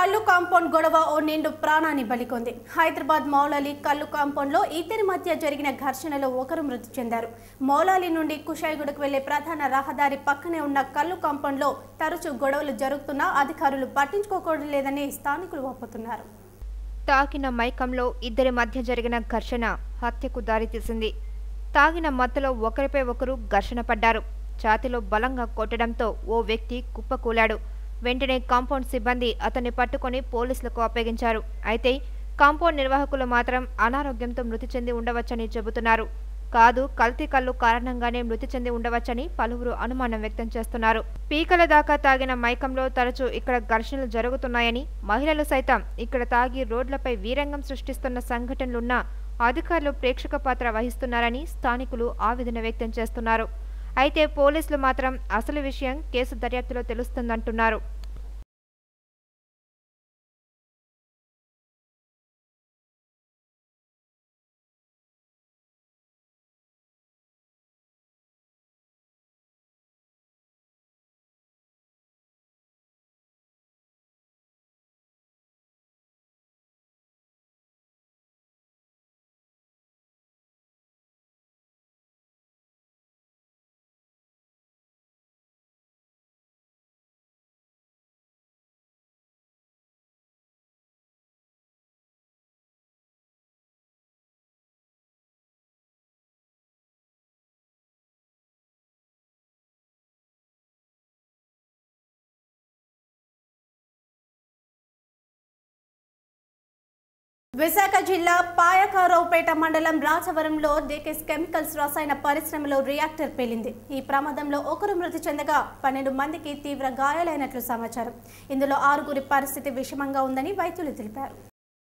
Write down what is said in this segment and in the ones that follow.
కల్లు కాంపౌండ్ గొడవ ఓ నిండు ప్రాణాన్ని బలికొంది. హైదరాబాద్ మౌలాలి కల్లు కాంపౌండ్ లో ఇద్దరి మధ్య జరిగిన ఘర్షణలో ఒకరు మృతి చెందారు. మౌలాలి నుండి కుషాయిగూడకు వెళ్లే ప్రధాన రహదారి పక్కనే ఉన్న కల్లు కాంపౌండ్ లో తరచూ గొడవలు జరుగుతున్నా అధికారులు పట్టించుకోవడం లేదని స్థానికులు వాపోతున్నారు. తాగిన మైకంలో ఇద్దరి మధ్య జరిగిన ఘర్షణ హత్యకు దారితీసింది. తాగిన మత్తులో ఒకరిపై ఒకరు ఘర్షణ పడ్డారు. ఛాతీలో బలంగా కొట్టడంతో ఓ వ్యక్తి కుప్పకూలాడు. వెంటనే కాంపౌండ్ సిబ్బంది అతన్ని పట్టుకొని పోలీసులకు అప్పగించారు. అయితే కాంపౌండ్ నిర్వాహకులు మాత్రం అనారోగ్యంతో మృతి చెంది ఉండవచ్చని చెబుతున్నారు. కాదు, కల్తీ కల్లు కారణంగానే మృతి చెంది ఉండవచ్చని పలువురు అనుమానం వ్యక్తం చేస్తున్నారు. పీకల దాకా తాగిన మైకంలో తరచూ ఇక్కడ ఘర్షణలు జరుగుతున్నాయని, మహిళలు సైతం ఇక్కడ తాగి రోడ్లపై వీరంగం సృష్టిస్తున్న సంఘటనలున్నా అధికారులు ప్రేక్షక పాత్ర వహిస్తున్నారని స్థానికులు ఆవేదన వ్యక్తం చేస్తున్నారు. అయితే పోలీసులు మాత్రం అసలు విషయం కేసు దర్యాప్తులో తెలుస్తుందంటున్నారు. విశాఖ జిల్లా పాయకారావుపేట మండలం రాజవరంలో డేకేస్ కెమికల్స్ రసాయన పరిశ్రమలో రియాక్టర్ పేలింది. ఈ ప్రమాదంలో ఒకరు మృతి చెందగా 12 మందికి తీవ్ర గాయాలైనట్లు సమాచారం. ఇందులో 6గురి పరిస్థితి విషమంగా ఉందని వైద్యులు తెలిపారు.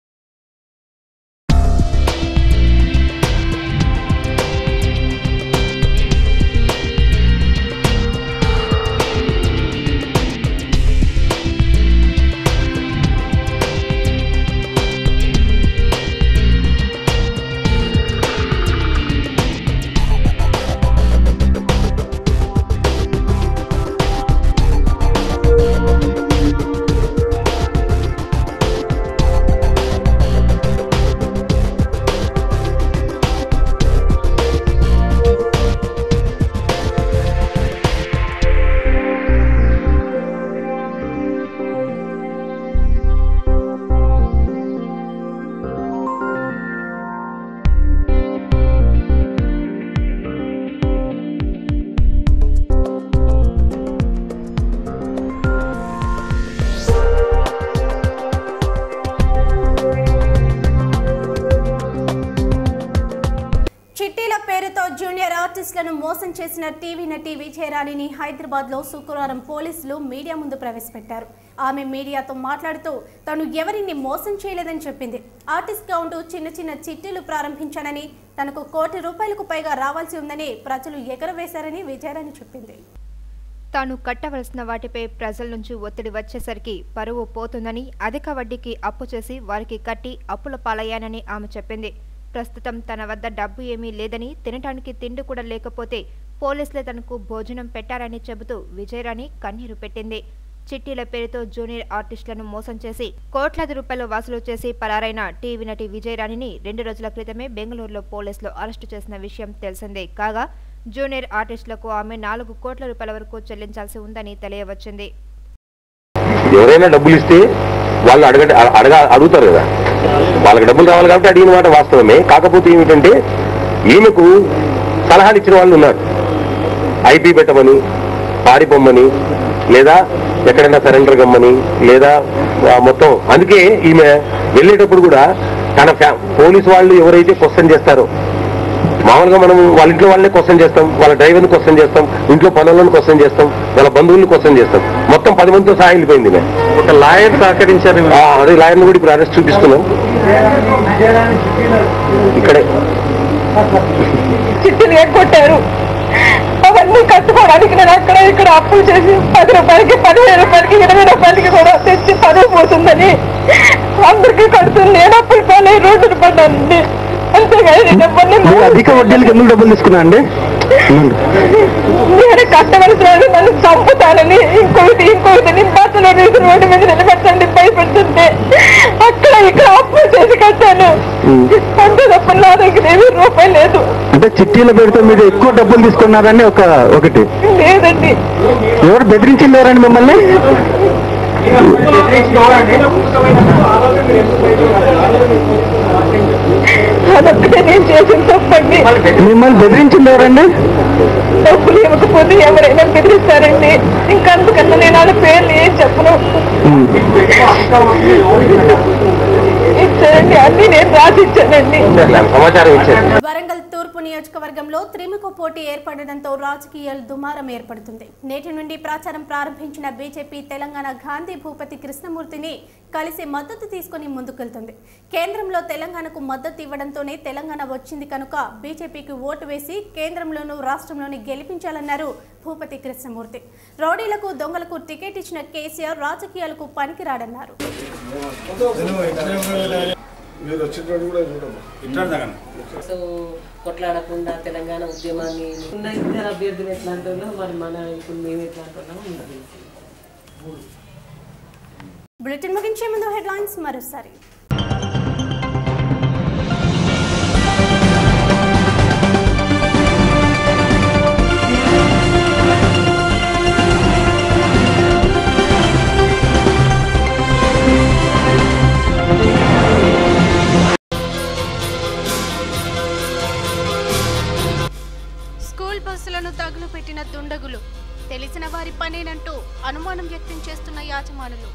జూనియర్ ఆర్టిస్టులను మోసం చేసిన టీవీ నటి విజయరాణిని హైదరాబాద్ లో శుక్రవారం పోలీసులు మీడియా ముందు ప్రవేశపెట్టారు. ఆమె మీడియాతో మాట్లాడుతూ తాను ఎవరిని మోసం చేయలేదని చెప్పింది. ఆర్టిస్ట్ గా ఉంటూ చిన్న చిన్న చిట్టీలు ప్రారంభించానని, తనకు ₹1 కోటి పైగా రావాల్సి ఉందని ప్రజలు ఎగరవేశారని విజయరాణి చెప్పింది. తాను కట్టవలసిన వాటిపై ప్రజల నుంచి ఒత్తిడి వచ్చేసరికి పరువు పోతుందని, అధిక వడ్డీకి అప్పు చేసి వారికి కట్టి అప్పుల పాలయ్యానని ఆమె చెప్పింది. ప్రస్తుతం తన వద్ద డబ్బు ఏమీ లేదని, తినటానికి తిండి కూడా లేకపోతే పోలీసులే తనకు భోజనం పెట్టారని చెబుతూ విజయరాణి కన్నీరు పెట్టింది. చిట్టీల పేరుతో జూనియర్ ఆర్టిస్టులను మోసం చేసి కోట్లాది రూపాయలు వసూలు చేసి పరారైన టీవీ నటి విజయరాణిని 2 రోజుల క్రితమే బెంగళూరులో పోలీసులు అరెస్టు చేసిన విషయం తెలిసిందే. కాగా జూనియర్ ఆర్టిస్టులకు ఆమె ₹4 కోట్ల వరకు చెల్లించాల్సి ఉందని తెలియవచ్చింది. ఎవరైనా డబ్బులు ఇస్తే వాళ్ళు అడుగుతారు కదా, వాళ్ళకి డబ్బులు రావాలి కాబట్టి అడిగిన మాట వాస్తవమే. కాకపోతే ఏమిటంటే ఈమెకు సలహాలు ఇచ్చిన వాళ్ళు ఉన్నారు. ఐపీ పెట్టమని, పారిపోమ్మని, లేదా ఎక్కడైనా సరెండర్ కమ్మని, లేదా మొత్తం. అందుకే ఈమె వెళ్ళేటప్పుడు కూడా తన పోలీసు వాళ్ళు ఎవరైతే క్వశ్చన్ చేస్తారో, మామూలుగా మనం వాళ్ళ ఇంట్లో వాళ్ళనే క్వశ్చన్ చేస్తాం, వాళ్ళ డ్రైవర్ని క్వశ్చన్ చేస్తాం, ఇంట్లో పనులను క్వశ్చన్ చేస్తాం, వాళ్ళ బంధువుల్ని క్వశ్చన్ చేస్తాం. మొత్తం 10 మందితో సహా వెళ్ళిపోయింది. ఒక లాయర్ సహకరించారు. అదే లాయర్ని కూడా ఇప్పుడు అరెస్ట్ చూపిస్తున్నాం. ఇక్కడే చిట్టీలు ఎగ్గొట్టారు. అవన్నీ కట్టుకోవడానికి నేను అక్కడ ఇక్కడ అప్పులు చేసి ₹10, ₹15, ₹20 కూడా తెచ్చి పరువు పోతుందని అందరికీ కడుతుంది. నేను అప్పులు పోలే రోడ్డును పడ్డానండి. అంతేగాని అధిక వడ్డీలకు ఎందుకు డబ్బులు తీసుకున్నా అండి? నేను కట్టవలసిన నన్ను చంపుతానని ఇంకొకటి నేను బస్సులో వేసి రోడ్డు మీద నిలబెట్టండి భయపెడుతుంటే అక్కడ ఇక్కడ అప్పులు చేసి కట్టాను. అంతే తప్ప నా దగ్గర ఏమీ రూపాయి లేదు. అంటే చిట్టీలో పెడితే మీరు ఎక్కువ డబ్బులు తీసుకున్నారని ఒకటి లేదండి. ఎవరు బెదిరించింది ఎవరండి మిమ్మల్ని? అదొక్కటే నేను చేసిన తప్పండి. మిమ్మల్ని బెదిరించింది ఎవరండి? డబ్బులు ఇవ్వకపోతే ఎవరైనా బెదిరిస్తారండి. ఇంకా అందుకన్నా నేను వాళ్ళ పేర్లు ఏం చెప్పను. ఇచ్చారండి, అన్ని నేను రాసిచ్చానండి. సమాచారం ఇచ్చారు. వరంగల్ తూర్పు నియోజకవర్గంలో త్రిముఖ పోటీ ఏర్పడడంతో రాజకీయాలు దుమారం ఏర్పడుతుంది. నేటి నుండి ప్రచారం ప్రారంభించిన బీజేపీ తెలంగాణ గాంధీ భూపతి కృష్ణమూర్తిని కలిసి మద్దతు తీసుకుని ముందుకెళ్తుంది. కేంద్రంలో తెలంగాణకు మద్దతు ఇవ్వడంతోనే తెలంగాణ వచ్చింది కనుక బీజేపీకి ఓటు వేసి కేంద్రంలోనూ రాష్ట్రంలోని గెలిపించాలన్నారు భూపతి కృష్ణమూర్తి. రౌడీలకు దొంగలకు టికెట్ ఇచ్చిన కేసీఆర్ రాజకీయాలకు పనికిరాడన్నారు. సో కొట్లాడకుండా తెలంగాణ ఉద్యమాన్ని ఉన్న ఇద్దరు అభ్యర్థులు ఎట్లాంటి వాళ్ళు మరి మన ఇప్పుడు మేము ఎట్లాంటి వాళ్ళం ఉన్నది. బులెటిన్ ముగించే ముందు హెడ్లైన్స్ మరోసారి. స్కూల్ బస్సులను తగులుపెట్టిన దుండగులు తెలిసిన వారి పనేనంటూ అనుమానం వ్యక్తం చేస్తున్న యాజమానులు.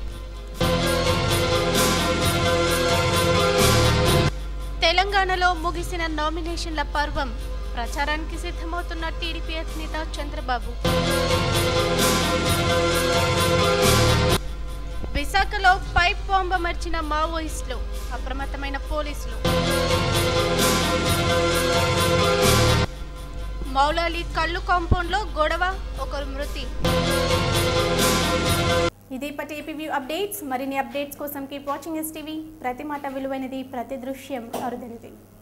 తెలంగాణలో ముగిసిన నామినేషన్ల పర్వం, ప్రచారానికి సిద్ధమవుతున్న టీడీపీ అధినేత చంద్రబాబు. విశాఖలో పైప్ బాంబు అమర్చిన మావోయిస్టులు, అప్రమత్తమైన పోలీసులు. మౌలాలి కళ్ళు కాంపౌండ్లో గొడవ, ఒకరు మృతి. ఇది ఇప్పటి ఏపీ అప్డేట్స్. మరిన్ని అప్డేట్స్ కోసం కీప్ వాచింగ్ ఎస్టీవీ. ప్రతి మాట విలువైనది, ప్రతి దృశ్యం అరుదైనది.